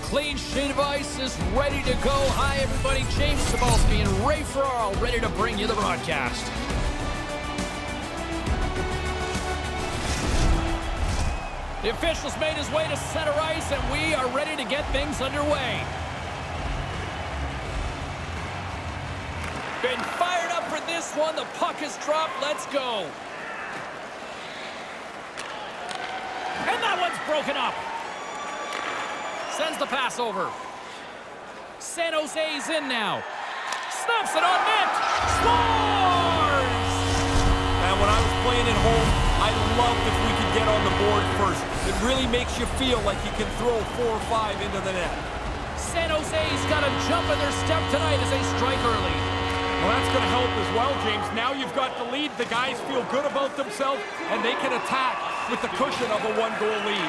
clean sheet of ice is ready to go. Hi, everybody. James Cybulski and Ray Ferraro ready to bring you the broadcast. The officials made his way to center ice, and we are ready to get things underway. Been fired up for this one. The puck is dropped. Let's go. And that one's broken up. Sends the pass over. San Jose's in now. Snaps it on net. Scores! And when I was playing at home, I loved if we could get on the board first. It really makes you feel like you can throw 4 or 5 into the net. San Jose's got a jump in their step tonight as they strike early. Well, that's going to help as well, James. Now you've got the lead. The guys feel good about themselves, and they can attack with the cushion of a 1-goal lead.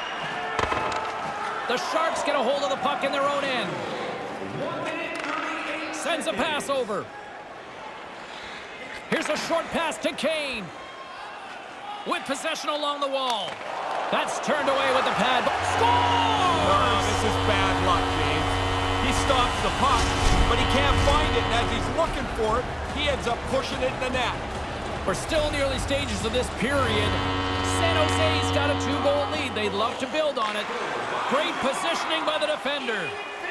The Sharks get a hold of the puck in their own end. Sends a pass over. Here's a short pass to Kane. With possession along the wall. That's turned away with the pad. Scores! Oh, this is bad luck, James. He stops the puck, but he can't find it, and as he's looking for it, he ends up pushing it in the net. We're still in the early stages of this period. San Jose's got a 2-goal lead. They'd love to build on it. Great positioning by the defender.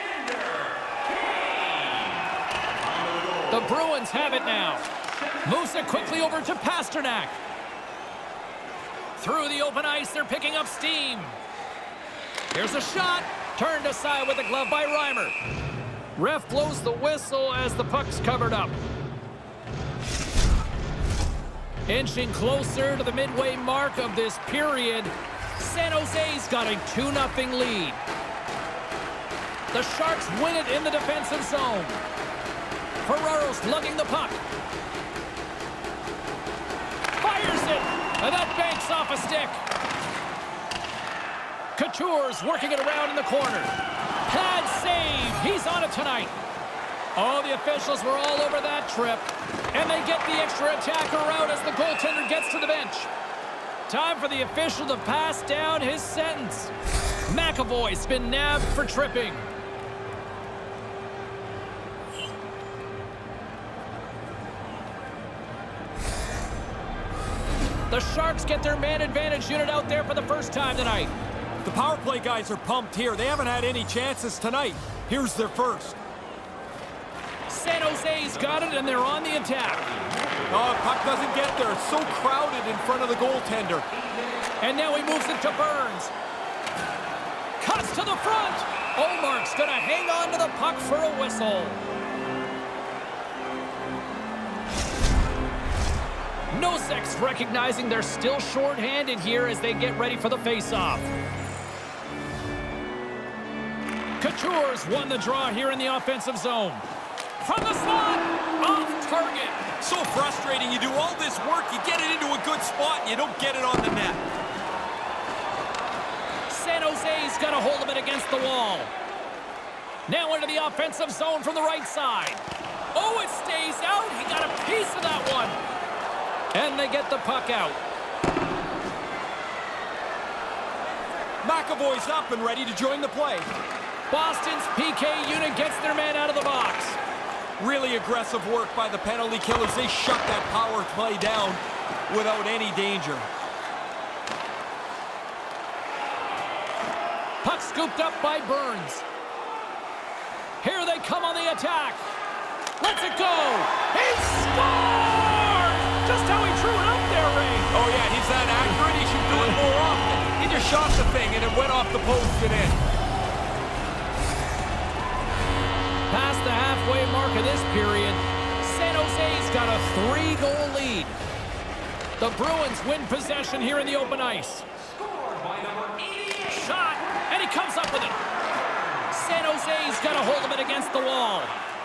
The Bruins have it now. Moves it quickly over to Pasternak. Through the open ice, they're picking up steam. Here's a shot. Turned aside with a glove by Reimer. Ref blows the whistle as the puck's covered up. Inching closer to the midway mark of this period, San Jose's got a 2-0 lead. The Sharks win it in the defensive zone. Ferraro's lugging the puck. Fires it, and that banks off a stick. Couture's working it around in the corner. Pad save. He's on it tonight. Oh, the officials were all over that trip. And they get the extra attacker out as the goaltender gets to the bench. Time for the official to pass down his sentence. McAvoy's been nabbed for tripping. The Sharks get their man advantage unit out there for the first time tonight. The power play guys are pumped here. They haven't had any chances tonight. Here's their first. San Jose's got it, and they're on the attack. Oh, puck doesn't get there. It's so crowded in front of the goaltender. And now he moves it to Burns. Cuts to the front. Omark's going to hang on to the puck for a whistle. Nosek's recognizing they're still short-handed here as they get ready for the face-off. Couture's won the draw here in the offensive zone. From the slot, off target. So frustrating. You do all this work, you get it into a good spot, and you don't get it on the net. San Jose's got a hold of it against the wall. Now into the offensive zone from the right side. Oh, it stays out. He got a piece of that one. And they get the puck out. McAvoy's up and ready to join the play. Boston's PK unit gets their man out of the box. Really aggressive work by the penalty killers. They shut that power play down without any danger. Puck scooped up by Burns. Here they come on the attack. Lets it go. He scores! Just how he drew it up there, Ray. Oh, yeah, he's that accurate. He should do it more often. He just shot the thing, and it went off the post and in. Past the halfway mark of this period, San Jose's got a 3-goal lead. The Bruins win possession here in the open ice. Shot, and he comes up with it. San Jose's got a hold of it against the wall.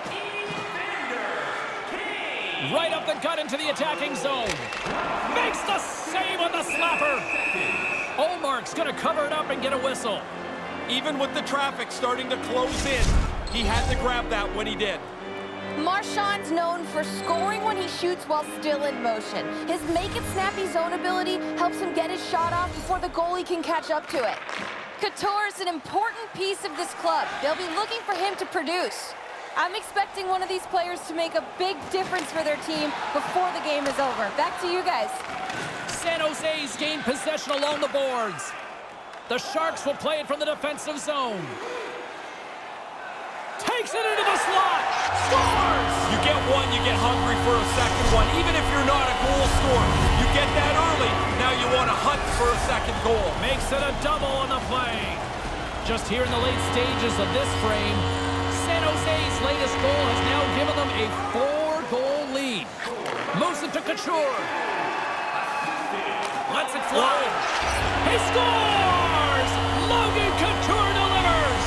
Right up the gut into the attacking zone. Makes the save on the slapper. Omark's going to cover it up and get a whistle. Even with the traffic starting to close in, he had to grab that when he did. Marchand's known for scoring when he shoots while still in motion. His make-it-snappy zone ability helps him get his shot off before the goalie can catch up to it. Couture is an important piece of this club. They'll be looking for him to produce. I'm expecting one of these players to make a big difference for their team before the game is over. Back to you guys. San Jose's gained possession along the boards. The Sharks will play it from the defensive zone. Takes it into the slot. Scores! You get one, you get hungry for a second one. Even if you're not a goal scorer, you get that early. Now you want to hunt for a second goal. Makes it a double on the play. Just here in the late stages of this frame, San Jose's latest goal has now given them a 4-goal lead. Moves it to Couture. Lets it fly. He scores! Logan Couture delivers!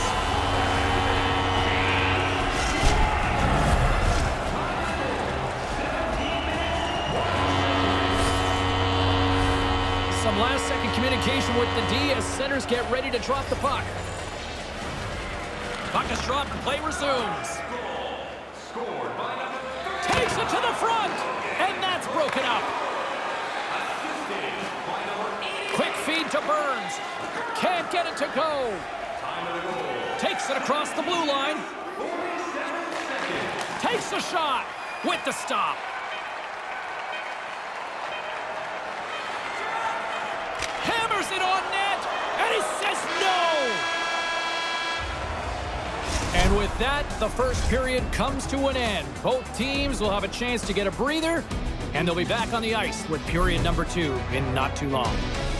Some last-second communication with the D as centers get ready to drop the puck. Puck is dropped and play resumes. Takes it to the front, and that's broken up. Quick feed to Burns. Can't get it to go. Takes it across the blue line. Takes a shot with the stop. Hammers it on net, and he says no. And with that, the first period comes to an end. Both teams will have a chance to get a breather, and they'll be back on the ice with period number 2 in not too long.